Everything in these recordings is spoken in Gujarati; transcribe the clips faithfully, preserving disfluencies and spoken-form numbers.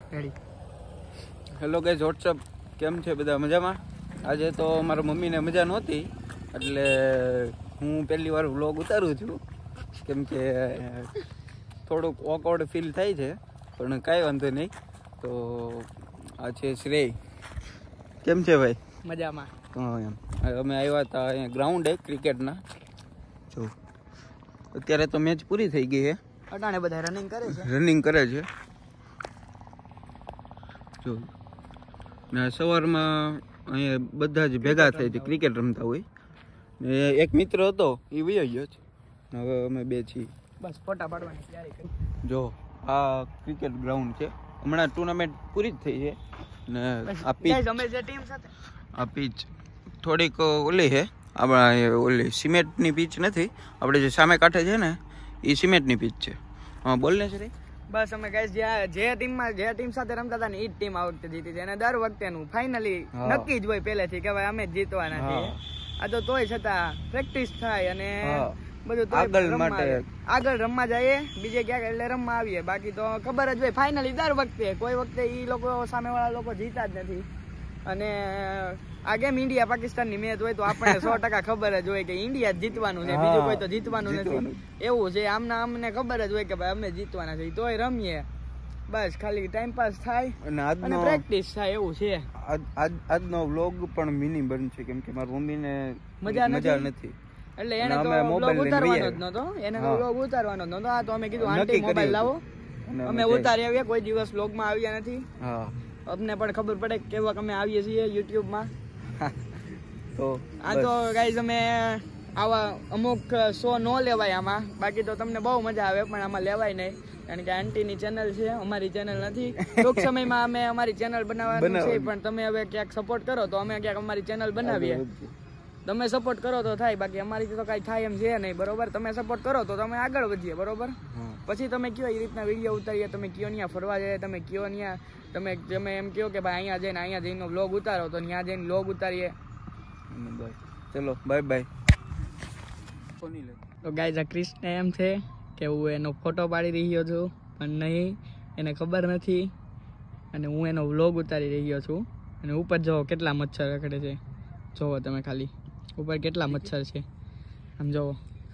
રેડી. હેલો ગાઈઝ, વોટ્સઅપ કેમ છે બધા મજામાં? આજે તો મારા મમ્મીને મજા નહોતી એટલે હું પહેલી વાર વ્લોગ ઉતારું છું, કેમ કે થોડુંક ઓકવર્ડ ફીલ થાય છે, પણ કાંઈ વાંધો નહીં. તો આ છે શ્રેય. કેમ છે ભાઈ? મજામાં. હા એમ અમે આવ્યા હતા અહીંયા ગ્રાઉન્ડે ક્રિકેટના. જો અત્યારે તો મેચ પૂરી થઈ ગઈ છે, અટાણે બધા રનિંગ કરે છે રનિંગ કરે છે જો. ને સવારમાં અહીંયા બધા જ ભેગા થાય છે, ક્રિકેટ રમતા હોય. ને એક મિત્ર હતો એ વયો ગયો છે, હવે અમે બે છીએ. બસ ફોટા પાડવાની તૈયારી કરી. જો આ ક્રિકેટ ગ્રાઉન્ડ છે, હમણાં ટુર્નામેન્ટ પૂરી જ થઈ છે. ને આ પીચ અમે જે ટીમ સાથે આ પીચ થોડીક ઓલી છે, આપણા ઓલી સિમેન્ટની પીચ નથી, આપણે જે સામે કાંઠે છે ને એ સિમેન્ટની પીચ છે. હા બોલ ને છે. બસ અમે ગાઈસ જે જે ટીમમાં જે ટીમ સાથે રમતા હતા ને એ જ ટીમ આ વખતે જીતી છે, અને દર વખતેનું ફાઇનલી નક્કી જ હોય પહેલેથી કે ભાઈ અમે જ જીતવાના છીએ. આ તો તોય છતાં પ્રેક્ટિસ થાય અને બધું આગળ માટે આગળ રમવા જઈએ, બીજે ક્યાંક એટલે રમવા આવીએ. બાકી તો ખબર જ હોય ફાઇનલી દર વખતે કોઈ વખતે એ લોકો સામે વાળા લોકો જીતા જ નથી. અને આ ગેમ ઇન્ડિયા પાકિસ્તાન ની મેચ હોય તો આપણને સો ટકા ખબર જ હોય કે ઇન્ડિયા જ જીતવાનું છે, બીજું કોઈ તો જીતવાનું નથી. એવું છે, આમના અમને ખબર જ હોય કે ભાઈ અમે જીતવાના છે, તોય રમીએ. બસ ખાલી ટાઈમ પાસ થાય અને પ્રેક્ટિસ થાય, એવું છે. આજનો વ્લોગ પણ મિની બનશે, કેમ કે મારી મમ્મીને મજા નથી એટલે એને તો વ્લોગ ઉતારવાનો જ નતો, એને તો વ્લોગ ઉતારવાનો જ નતો. આ તો અમે કીધું આંટી મોબાઈલ લાવો, અમે ઉતારી આવીએ. કોઈ દિવસ વ્લોગ માં આવ્યા નથી, અમને પણ ખબર પડે કેવા અમે આવીએ છીએ યુટ્યુબ માં. તો આ તો ગાઈઝ અમે આવા અમુક શો ન લેવાય આમાં, બાકી તો તમને બહુ મજા આવે, પણ આમાં લેવાય નહીં, કારણ કે આંટીની ચેનલ છે, અમારી ચેનલ નથી. ટૂંક સમયમાં અમે અમારી ચેનલ બનાવવાની છે, પણ તમે હવે ક્યાંક સપોર્ટ કરો તો અમે ક્યાંક અમારી ચેનલ બનાવીએ. તમે સપોર્ટ કરો તો થાય, બાકી અમારી તો કઈ થાય એમ છે નહીં, બરોબર? તમે સપોર્ટ કરો તો તમે આગળ વધીએ, બરોબર? પછી તમે કયો એ રીતના વિડીયો ઉતારીએ, તમે કયો ત્યાં ફરવા જાય, તમે કયો ત્યાં તમે તમે એમ કહો કે ભાઈ અહીંયા જઈને અહીંયા જઈને વ્લોગ ઉતારો, તો ત્યાં જઈને વ્લોગ ઉતારીએ. ચલો બાય બાય. તો ગાઈઝ, આ ક્રિષ્ન એમ છે કે હું એનો ફોટો પાડી રહ્યો છું, પણ નહીં, એને ખબર નથી, અને હું એનો વ્લોગ ઉતારી રહ્યો છું. અને ઉપર જોવો કેટલા મચ્છર રખડે છે, જોવો તમે ખાલી ઉપર કેટલા મચ્છર છે, આમ જોવો.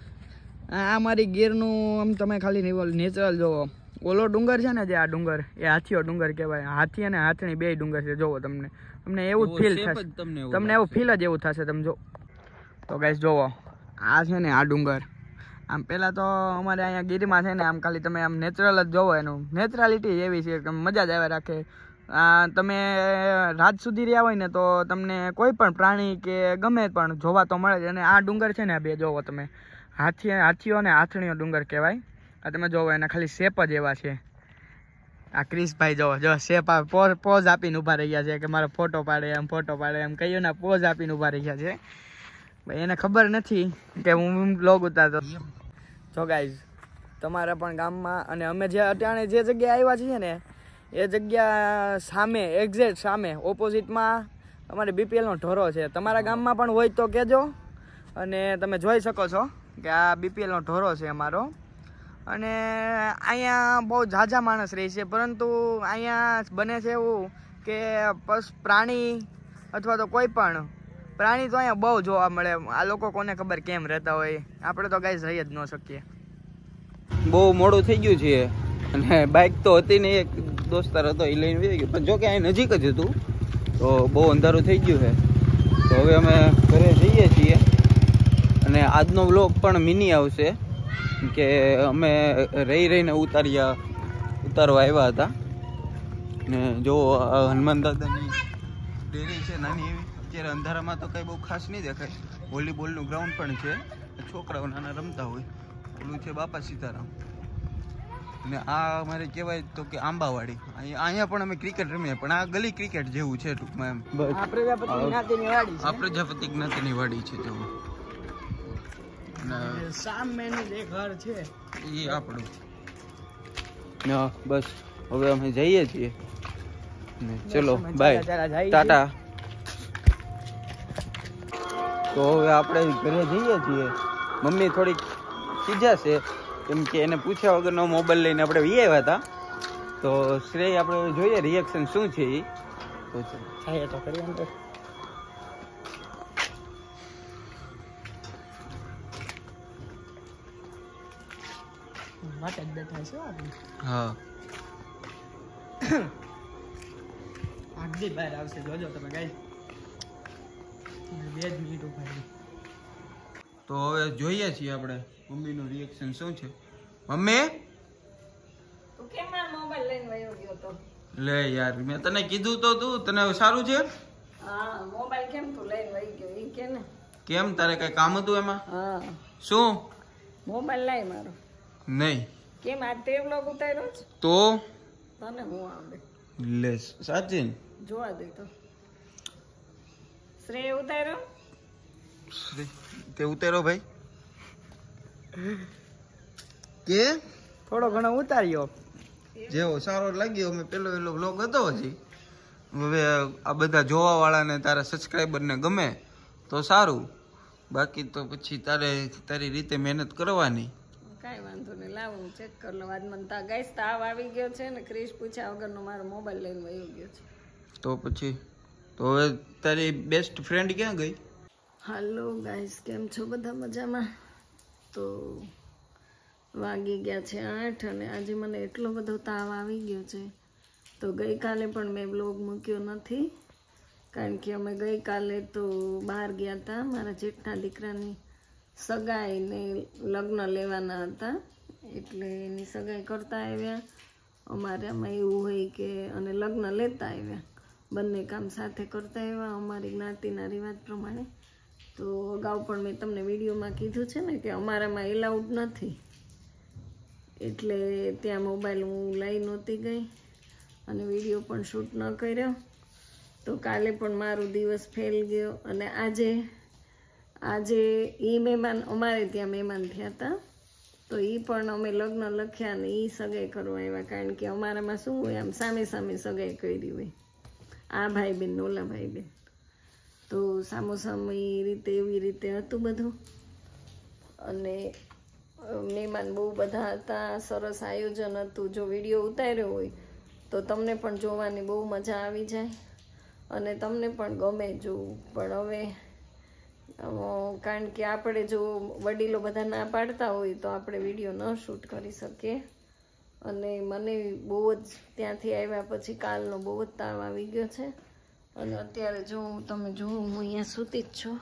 આ મારી ગીરનું આમ તમે ખાલી નેચરલ જોવો. ઓલો ડુંગર છે ને, જે આ ડુંગર એ હાથીઓ ડુંગર કહેવાય. હાથી અને હાથણી બે ડુંગર છે, જોવો. તમને તમને એવું જ ફીલ થશે, તમને એવું ફીલ જ એવું થશે, તમે જો. તો ગાઈસ જોવો, આ છે ને આ ડુંગર. આમ પહેલાં તો અમારે અહીંયા ગીરમાં છે ને આમ ખાલી તમે આમ નેચરલ જ જોવો, એનું નેચરાલિટી એવી છે કે મજા જ આવે રાખે. તમે રાત સુધી રહ્યા હોય ને તો તમને કોઈ પણ પ્રાણી કે ગમે પણ જોવા તો મળે જ. અને આ ડુંગર છે ને આ બે જોવો તમે, હાથી હાથીઓ અને હાથણીઓ ડુંગર કહેવાય. આ તમે જોવો, એના ખાલી શેપ જ એવા છે. આ ક્રિશભાઈ જોવો, જો શેપ પોઝ આપીને ઊભા રહ્યા છે કે મારો ફોટો પાડે, એમ ફોટો પાડે એમ કહીએ ને, પોઝ આપીને ઊભા રહ્યા છે. ભાઈ એને ખબર નથી કે હું વ્લોગ ઉતારતો. જો ગાઈઝ, તમારા પણ ગામમાં અને અમે જે અત્યારે જે જગ્યાએ આવ્યા છીએ ને એ જગ્યા સામે, એક્ઝેક્ટ સામે ઓપોઝિટમાં અમારે બીપીએલનો ઢોરો છે. તમારા ગામમાં પણ હોય તો કહેજો. અને તમે જોઈ શકો છો કે આ બીપીએલનો ઢોરો છે અમારો. અને અહીંયા બહુ ઝાઝા માણસ રહે છે, પરંતુ અહીંયા બને છે એવું કે પશુ પ્રાણી અથવા તો કોઈ પણ પ્રાણી તો અહીંયા બહુ જોવા મળે. આ લોકો કોને ખબર કેમ રહેતા હોય, આપણે તો ગાઈસ રહી જ ન શકીએ. બહુ મોડું થઈ ગયું છે, અને બાઇક તો હતી ને, એક દોસ્તાર હતો એ લઈને વહી ગયો, પણ જો કે અહીં નજીક જ હતું, તો બહુ અંધારું થઈ ગયું છે. તો હવે અમે ઘરે જઈએ છીએ, અને આજનો વ્લોગ પણ મિની આવશે, કે અમે રહી રહીને ઉતાર્યા ઉતારવા આવ્યા હતા. ને જો હનુમાન દાદાની ડેરી છે નાની એવી. અત્યારે અંધારામાં તો કંઈ બહુ ખાસ નહીં દેખાય. વોલીબોલનું ગ્રાઉન્ડ પણ છે, છોકરાઓ નાના રમતા હોય. ઓલું છે બાપા સીતારામ. ને આ અમારે કહેવાય તો કે આંબાવાડી. અહીંયા પણ અમે ક્રિકેટ રમીએ, પણ આ ગલી ક્રિકેટ જેવું છે ટૂંકમાં એમ. આ પ્રજાપતિ જ્ઞાતિની વાડી છે. આ પ્રજાપતિ જ્ઞાતિની વાડી છે તેવું. સામેનું જે ઘર છે એ આપણું. બસ હવે અમે જઈએ છીએ. ચલો બાય, ટાટા. તો હવે આપણે ઘરે જઈએ છીએ. મમ્મી થોડીક ખીજા છે, કેમ કે એને પૂછ્યા વગરનો મોબાઈલ લઈને આપણે વી આવ્યા હતા. તો તો શ્રેય આપણે જોઈએ રિએક્શન શું છે એ તો થાય તો કરી અંદર માટે જ બેઠા છે આપણે હા આગળ બહાર આવશે જોજો તમે ગાઈસ બે જ મિનિટ ઉભા તો હવે જોઈએ છીએ આપણે મમ્મીનું રિએક્શન શું છે મમ્મી તું કેમ આ મોબાઈલ લઈને વયો ગયો તો લે યાર મેં તને કીધું તો તું તને સારું છે હા મોબાઈલ કેમ તું લઈને વહી ગયો ઈ કે ને કેમ તારે કઈ કામ હતું એમાં હા શું મોબાઈલ લાય મારો નહીં કેમ આ તે વ્લોગ ઉતાર્યો છે તો તને હું આવડે લે સાચી ને? જોવા દે તો શ્રેય ઉતાર્યો તે ઉતારો ભાઈ કે થોડો ઘણો ઉતાર્યો જેવો સારો લાગ્યો મેં પેલો પેલો વ્લોગ હતો હજી હવે આ બધા જોવા વાળાને તારા સબસ્ક્રાઈબર ને ગમે તો સારું બાકી તો પછી તારે તારી રીતે મહેનત કરવાની કાંઈ વાંધો નહીં લાવ હું ચેક કરી લઉં આજ મને તા ગાઈસ તાવ આવી ગયો છે ને ક્રિશ પૂછ્યા વગરનો મારો મોબાઈલ લઈને વયો ગયો છે તો પછી તો હવે તારી બેસ્ટ ફ્રેન્ડ ક્યાં ગઈ હાલો ગાઈસ કેમ છો બધા મજામાં તો વાગી ગયા છે આઠ અને આજે મને એટલો બધો તાવ આવી ગયો છે તો ગઈકાલે પણ મેં બ્લોગ મૂક્યો નથી કારણ કે અમે ગઈકાલે તો બહાર ગયા હતા મારા જેઠના દીકરાની સગાઈને લગ્ન લેવાના હતા એટલે એની સગાઈ કરતા આવ્યા અમારે આમાં એવું હોય કે અને લગ્ન લેતા આવ્યા બંને કામ સાથે કરતા આવ્યા અમારી જ્ઞાતિના રિવાજ પ્રમાણે તો અગાઉ પણ મેં તમને વિડીયોમાં કીધું છે ને કે અમારામાં એલાઉડ નથી એટલે ત્યાં મોબાઈલ હું લઈ નહોતી ગઈ અને વિડીયો પણ શૂટ ન કર્યો તો કાલે પણ મારો દિવસ ફેલ ગયો અને આજે આજે એ મહેમાન અમારે ત્યાં મહેમાન થયા હતા તો એ પણ અમે લગ્ન લખ્યા ને એ સગાઈ કરવા આવ્યા કારણ કે અમારામાં શું હોય આમ સામે સામે સગાઈ કરી હોય આ ભાઈ બેન ઓલા ભાઈ બેન તો સામોસામી રીતે એવી રીતે હતું બધું અને મહેમાન બહુ બધા હતા સરસ આયોજન હતું જો વિડીયો ઉતાર્યો હોય તો તમને પણ જોવાની બહુ મજા આવી જાય અને તમને પણ ગમે જોવું પણ હવે કારણ કે આપણે જો વડીલો બધા ના પાડતા હોય તો આપણે વિડીયો ન શૂટ કરી શકીએ અને મને બહુ જ ત્યાંથી આવ્યા પછી કાલનો બહુ જ તાવ આવી ગયો છે અને અત્યારે જો તમે જુઓ હું અહીંયા સૂતી જ છું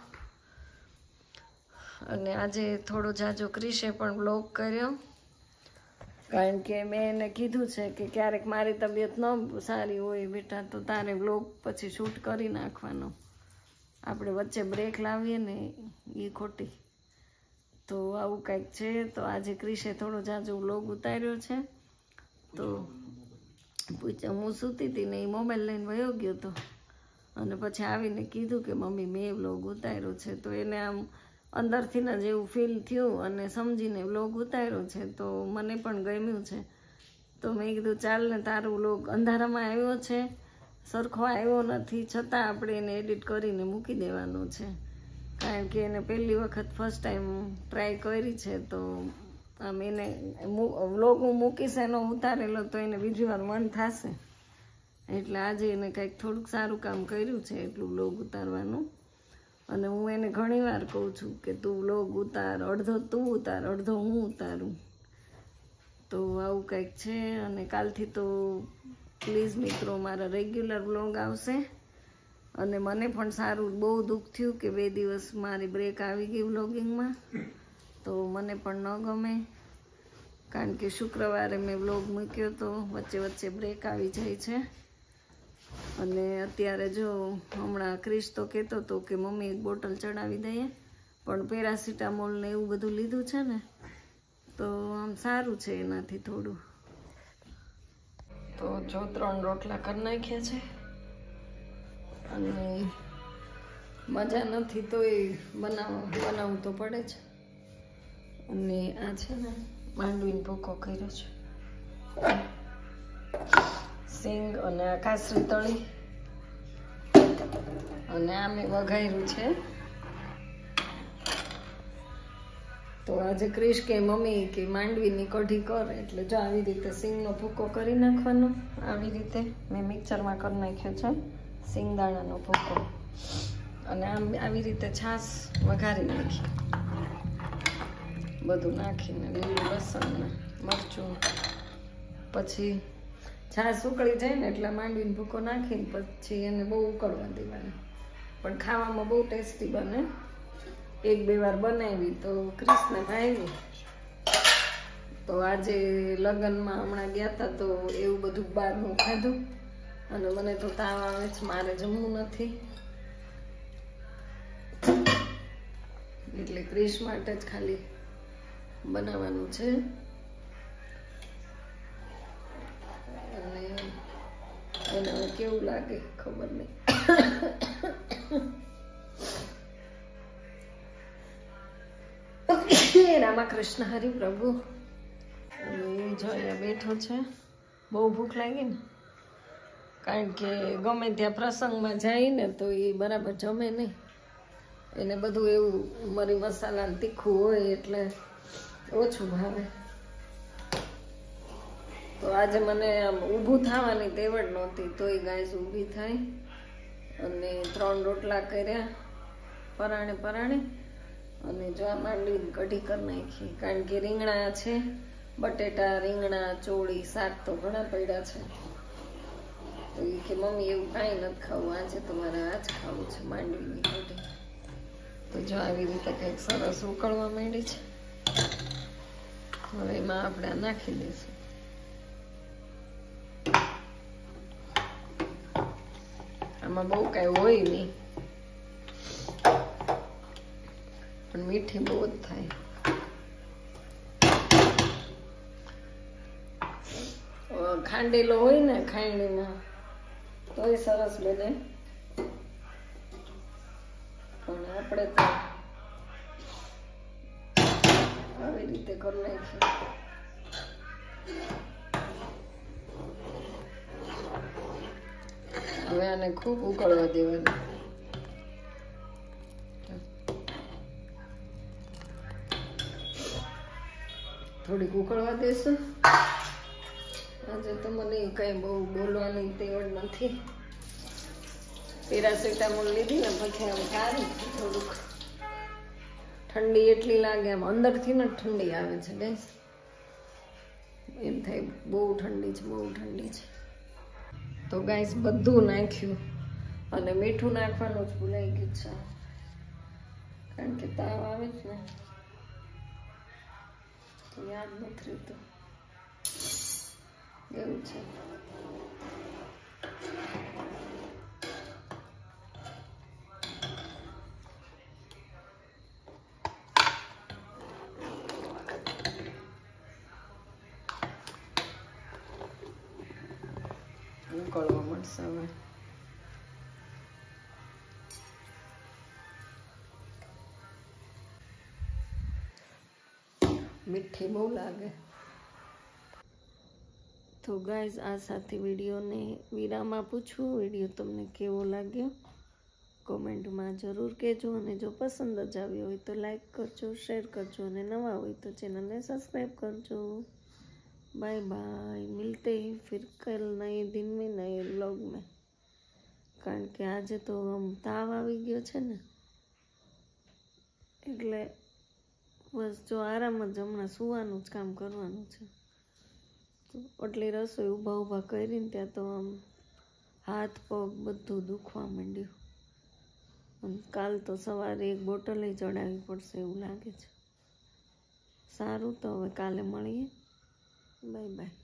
અને આજે થોડો જાજો ક્રિશે પણ બ્લોગ કર્યો કારણ કે મેં એને કીધું છે કે ક્યારેક મારી તબિયત ન સારી હોય બેટા તો તારે બ્લોગ પછી શૂટ કરી નાખવાનો આપણે વચ્ચે બ્રેક લાવીએ ને એ ખોટી તો આવું કંઈક છે તો આજે ક્રિશે થોડો જાજો બ્લોગ ઉતાર્યો છે તો પૂછ્યા હું સૂતી હતી ને એ મોબાઈલ લઈને વયો ગયો હતો અને પછી આવીને કીધું કે મમ્મી મેં વ્લોગ ઉતાર્યો છે તો એને આમ અંદરથી ને જેવું ફીલ થયું અને સમજીને વ્લોગ ઉતાર્યો છે તો મને પણ ગમ્યું છે તો મેં કીધું ચાલ ને તારો વ્લોગ અંધારામાં આવ્યો છે સરખો આવ્યો નથી છતાં આપણે એને એડિટ કરીને મૂકી દેવાનો છે કારણ કે એને પહેલી વખત ફર્સ્ટ ટાઈમ ટ્રાય કરી છે તો આમ એને વ્લોગ હું મૂકીશ એનો ઉતારેલો તો એને બીજી વાર મન થશે એટલે આજે એને કંઈક થોડુંક સારું કામ કર્યું છે એટલું વ્લોગ ઉતારવાનું અને હું એને ઘણી વાર કહું છું કે તું વ્લોગ ઉતાર અડધો તું ઉતાર અડધો હું ઉતારું તો આવું કંઈક છે અને કાલથી તો પ્લીઝ મિત્રો મારા રેગ્યુલર વ્લોગ આવશે અને મને પણ સારું બહુ દુઃખ થયું કે બે દિવસ મારી બ્રેક આવી ગઈ વ્લોગિંગમાં તો મને પણ ન ગમે કારણ કે શુક્રવારે મેં વ્લોગ મૂક્યો તો વચ્ચે વચ્ચે બ્રેક આવી જાય છે અને અત્યારે જો હમણાં ક્રિશ તો કહેતો હતો કે મમ્મી એક બોટલ ચડાવી દઈએ પણ પેરાસિટામોલ ને એવું બધું લીધું છે ને તો આમ સારું છે એનાથી થોડું તો જો ત્રણ રોટલા કરી નાખ્યા છે અને મજા નથી તો એ બનાવ બનાવવું તો પડે જ અને આ છે ને માંડવીનો ભૂકો કર્યો છે સિંગ અને આ કાસરી તળી અને આ મેં વઘાર્યું છે તો આજે ક્રિશ કે મમ્મી કે માંડવીની કઢી કર, એટલે જો આવી રીતે સિંગનો ભૂકો કરી નાખવાનો. આવી રીતે મેં મિક્સરમાં કરી નાખ્યો છે સિંગદાણાનો ભૂકો, અને આમ આવી રીતે છાશ વઘારી નાખી, બધું નાખીને લીલું લસણ ને મરચું. પછી છાશ ઉકળી જાય ને એટલે માંડવીનો ભૂકો નાખીને પછી એને બહુ ઉકળવા દેવાની, પણ ખાવામાં બહુ ટેસ્ટી બને. એક બે વાર બનાવી તો ક્રિશને ભાવી. તો આજે લગ્નમાં હમણાં ગયા હતા તો એવું બધું બહારનું ખાધું, અને મને તો તાવ આવે છે, મારે જમવું નથી, એટલે ક્રિશ માટે જ ખાલી બનાવવાનું છે. અને એને હવે કેવું લાગે ખબર નહીં. રામકૃષ્ણ હરિ પ્રભુ. એ જો અહીંયા બેઠો છે, બહુ ભૂખ લાગી ને, કારણ કે ગમે ત્યાં પ્રસંગમાં જાય ને તો એ બરાબર જમે નહીં, એને બધું એવું મરી મસાલા તીખું હોય એટલે ઓછું ભાવે. તો આજે મને આમ ઊભું થવાની તેવડ નહોતી, તોય ગાય ઊભી થાય અને ત્રણ રોટલા કર્યા પરાણે પરાણે, અને જો આ માંડવીની કઢી કરી નાખી, કારણ કે રીંગણા છે, બટેટા, રીંગણા, ચોળી, શાક તો ઘણા પડ્યા છે. તો એ કે મમ્મી એવું કાંઈ નથી ખાવું, આજે તમારે આ જ ખાવું છે માંડવીની કઢી. તો જો આવી રીતે કંઈક સરસ ઉકળવા માંડી છે. હવે એમાં આપણે આ નાખી દઈશું. આમાં બહુ કાંઈ હોય નહીં, પણ મીઠી બહુ જ થાય. ખાંડેલો હોય ને ખાંડણીમાં તોય સરસ બને, પણ આપણે તો આવી રીતે કરી નાખીએ. હવે આને ખૂબ ઉકળવા દેવાનું. થોડીક ઉકળવા દેશું. આજે તો મને કઈ બહુ બોલવાની તેવડ નથી. પેરાસિટામોલ લીધી ને પછી આમ સારું થોડુંક. ઠંડી એટલી લાગે, આમ અંદરથી ને ઠંડી આવે છે બેસ, એમ થાય બહુ ઠંડી છે, બહુ ઠંડી છે. તો ગાઈસ બધું નાખ્યું, અને મીઠું નાખવાનું જ ભૂલાઈ ગયું છે, કારણ કે તાવ આવે છે ને તો યાદ નથી રહેતું, એવું છે. ઉકળવા મળશે હવે. મીઠી બહુ લાગે. તો ગાઈઝ આ સાથે વિડીયોને વિરામ આપું છું. વિડીયો તમને કેવો લાગ્યો કોમેન્ટમાં જરૂર કહેજો, અને જો પસંદ જ આવ્યો હોય તો લાઈક કરજો, શેર કરજો, અને નવા હોય તો ચેનલને સબસ્ક્રાઈબ કરજો. बाय बाय, मिलते हैं फिर कल नए दिन में नए व्लॉग में. કારણ કે આજે તો આમ તાવ આવી ગયો છે ને, એટલે બસ જો આરામ જ, હમણાં સુવાનું જ કામ કરવાનું છે. તો એટલી રસોઈ ઊભા ઊભા કરીને ત્યાં તો આમ હાથ પગ બધું દુખવા માંડ્યું. અને કાલ તો સવારે એક બોટલ ચડાવવી પડશે એવું લાગે છે. સારું, તો હવે કાલે મળીએ. Bye by.